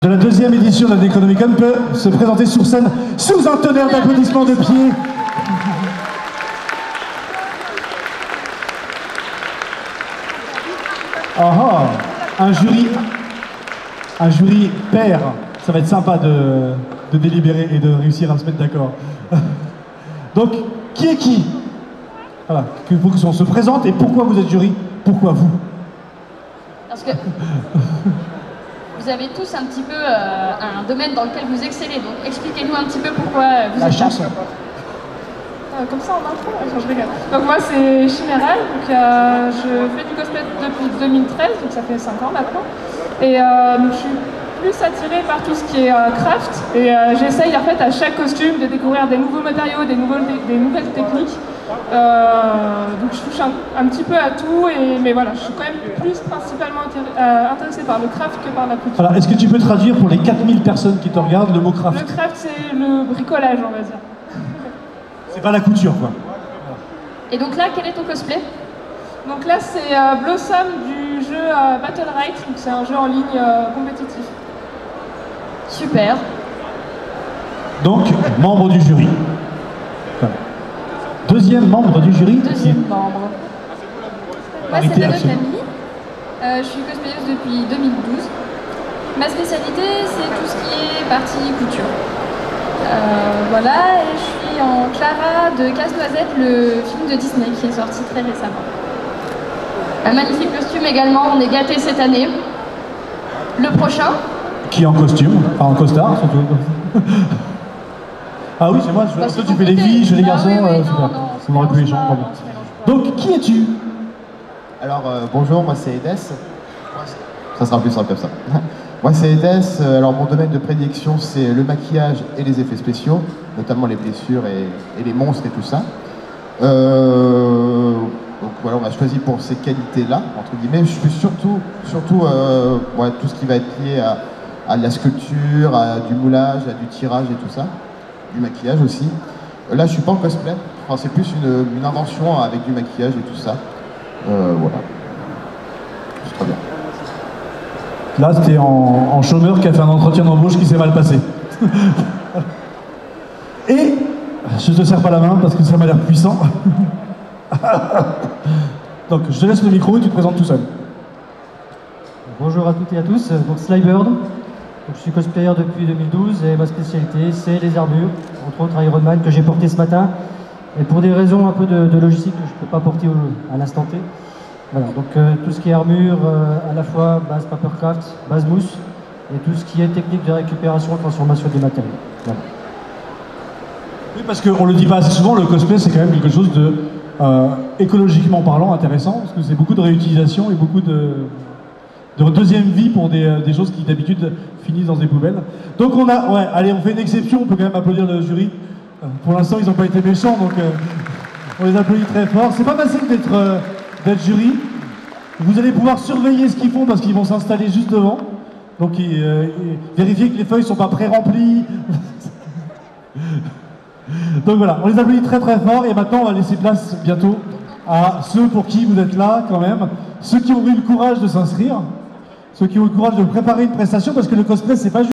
de la deuxième édition de la Necronomicon peut se présenter sur scène sous un tonnerre d'applaudissements de pied. Ah, un jury pair, ça va être sympa de délibérer et de réussir à se mettre d'accord. Donc, qui est qui? Voilà, il faut qu'on se présente et pourquoi vous êtes jury? Pourquoi vous? Parce que vous avez tous un petit peu un domaine dans lequel vous excellez, donc expliquez-nous un petit peu pourquoi vous La êtes chanson. Comme ça en intro, je rigole. Donc moi c'est Chiméral, donc je fais du cosplay depuis 2013, donc ça fait 5 ans maintenant. Et donc, je suis plus attirée par tout ce qui est craft, et j'essaye en fait à chaque costume de découvrir des nouveaux matériaux, des nouvelles techniques. Donc je touche un petit peu à tout, mais voilà, je suis quand même plus principalement intéressée par le craft que par la couture. Alors, est-ce que tu peux traduire pour les 4000 personnes qui te regardent le mot craft? Le craft c'est le bricolage, on va dire. C'est pas la couture, quoi. Et donc là, quel est ton cosplay? Donc là c'est Blossom du jeu Battle Right, donc c'est un jeu en ligne compétitif. Super. Donc, membre du jury. Voilà. Deuxième membre du jury. Deuxième membre. Moi, Parité c'est Dano absolue. Camille. Je suis cosplayeuse depuis 2012. Ma spécialité, c'est tout ce qui est partie couture. Voilà, et je suis en Clara de Casse-Noisette, le film de Disney qui est sorti très récemment. Un magnifique costume également, on est gâtés cette année. Le prochain. Qui est en costume, enfin en costard surtout. Ah oui, c'est moi, toi tu fais les filles, je fais les garçons, super. On aurait pu les gens, pardon. Donc, qui es-tu? Alors, bonjour, moi c'est Edes. Ça sera plus simple comme ça. Moi c'est Edes, alors mon domaine de prédilection c'est le maquillage et les effets spéciaux, notamment les blessures et les monstres et tout ça. Donc voilà, on m'a choisi pour ces qualités-là, entre guillemets. Je suis surtout ouais, tout ce qui va être lié à de la sculpture, à du moulage, à du tirage et tout ça. Du maquillage aussi. Là je suis pas en cosplay, enfin, c'est plus une invention avec du maquillage et tout ça. Voilà. C'est très bien. Là, c'était en chômeur qui a fait un entretien d'embauche qui s'est mal passé. Et je te serre pas la main parce que ça m'a l'air puissant. Donc, je te laisse le micro et tu te présentes tout seul. Bonjour à toutes et à tous, donc Slybird. Je suis cosplayer depuis 2012 et ma spécialité c'est les armures, entre autres Iron Man que j'ai porté ce matin. Et pour des raisons un peu de logistique que je ne peux pas porter à l'instant T. Voilà, donc tout ce qui est armure, à la fois base papercraft, base mousse, et tout ce qui est technique de récupération et transformation des matériaux. Voilà. Oui, parce qu'on le dit pas assez souvent, le cosplay c'est quand même quelque chose de écologiquement parlant intéressant, parce que c'est beaucoup de réutilisation et beaucoup de deuxième vie pour des choses qui d'habitude finissent dans des poubelles. Donc on a, ouais, allez, on fait une exception, on peut quand même applaudir le jury. Pour l'instant ils n'ont pas été méchants, donc on les applaudit très fort. C'est pas facile d'être jury. Vous allez pouvoir surveiller ce qu'ils font parce qu'ils vont s'installer juste devant. Donc vérifier que les feuilles sont pas pré-remplies. Donc voilà, on les applaudit très très fort et maintenant on va laisser place bientôt à ceux pour qui vous êtes là quand même, ceux qui ont eu le courage de s'inscrire, ceux qui ont eu le courage de préparer une prestation parce que le cosplay c'est pas juste